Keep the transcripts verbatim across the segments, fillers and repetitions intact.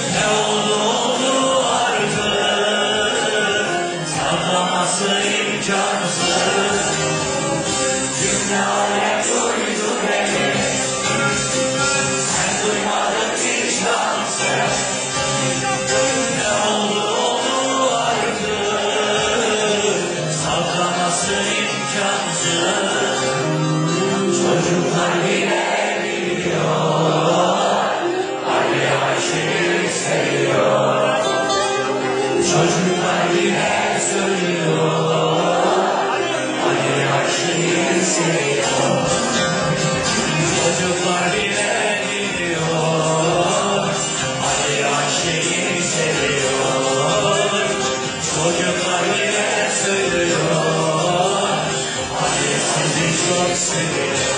Ne oldu oldu artık, saklaması imkansız. Cümle alem duydu beni, sen duymadın vicdansız. Ne oldu oldu artık, saklaması imkansız. Çocuklar bile biliyor, Ali Ayşe'yi seviyor. Çocuklar bile söylüyor, Ali Ayşe'yi seviyor. Çocuklar bile biliyor, Ali Ayşe'yi seviyor. Çocuklar bile söylüyor, Ali sizi çok seviyor.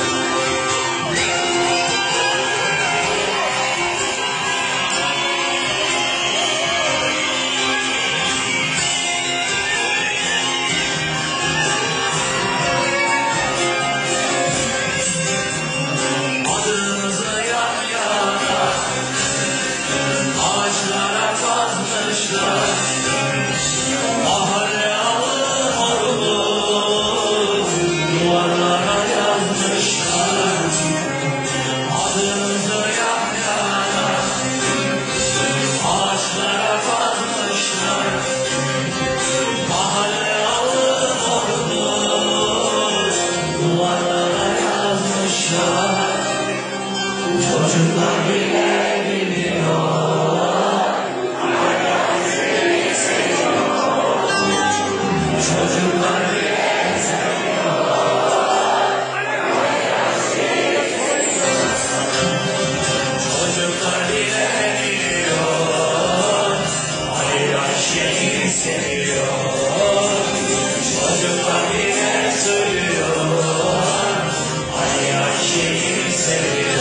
Mahalle alım oldu, duvarlara yazmışlar. Adınızı yan yana ağaçlara kazmışlar. Mahalle alım oldu, duvarlara yazmışlar. Çocuklar bile biliyor, çocuklar bile seviyor. Çocuklar bile biliyor, Ali Ayşe'yi seviyor. Çocuklar bile söylüyor, Ali Ayşe'yi seviyor.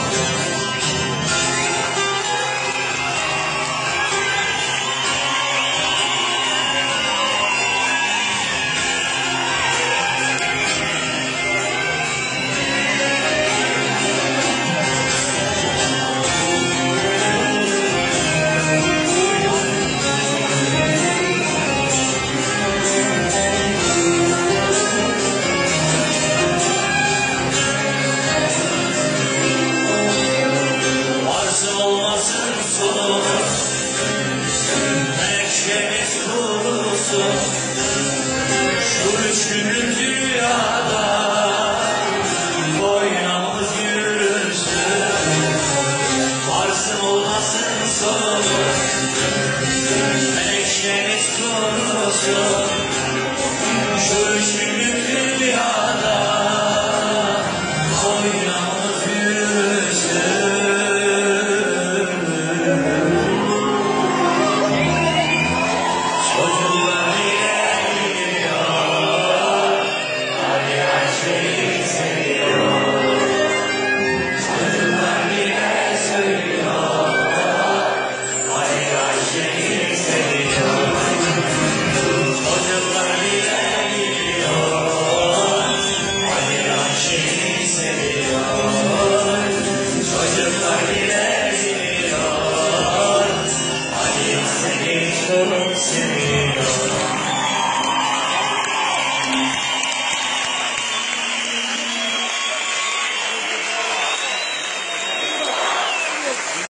Olmasın sonumuz, menşemiz kurusun. Şu üç günlük dünyada boynamız yürüsün. Varsın olmasın sonumuz, menşemiz kurusun. Şu üç günlük